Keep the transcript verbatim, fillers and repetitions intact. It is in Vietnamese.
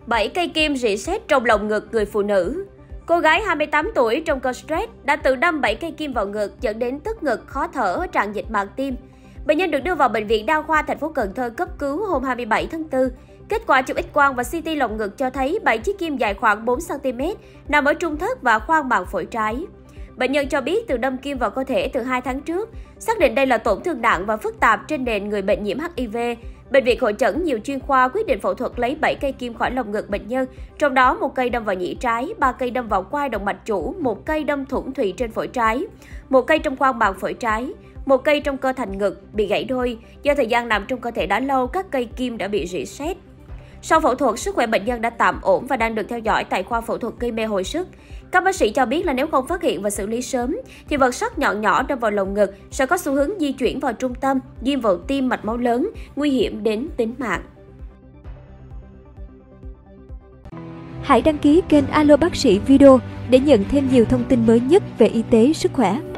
bảy cây kim rỉ sét trong lồng ngực người phụ nữ. Cô gái hai mươi tám tuổi trong cơn stress đã tự đâm bảy cây kim vào ngực dẫn đến tức ngực, khó thở, tràn dịch màng tim. Bệnh nhân được đưa vào bệnh viện đa khoa thành phố Cần Thơ cấp cứu hôm hai mươi bảy tháng tư. Kết quả chụp X-quang và xê tê lồng ngực cho thấy bảy chiếc kim dài khoảng bốn xăng ti mét nằm ở trung thất và khoang màng phổi trái. Bệnh nhân cho biết tự đâm kim vào cơ thể từ hai tháng trước, xác định đây là tổn thương nặng và phức tạp trên nền người bệnh nhiễm hát i vê. Bệnh viện hội chẩn nhiều chuyên khoa quyết định phẫu thuật lấy bảy cây kim khỏi lồng ngực bệnh nhân, trong đó một cây đâm vào nhĩ trái, ba cây đâm vào quai động mạch chủ, một cây đâm thủng thùy trên phổi trái, một cây trong khoang màng phổi trái, một cây trong cơ thành ngực bị gãy đôi. Do thời gian nằm trong cơ thể đã lâu, các cây kim đã bị rỉ sét. Sau phẫu thuật, sức khỏe bệnh nhân đã tạm ổn và đang được theo dõi tại khoa phẫu thuật gây mê hồi sức. Các bác sĩ cho biết là nếu không phát hiện và xử lý sớm, thì vật sắt nhọn nhỏ đâm vào lồng ngực sẽ có xu hướng di chuyển vào trung tâm, diêm vào tim mạch máu lớn, nguy hiểm đến tính mạng. Hãy đăng ký kênh Alo Bác sĩ Video để nhận thêm nhiều thông tin mới nhất về y tế, sức khỏe.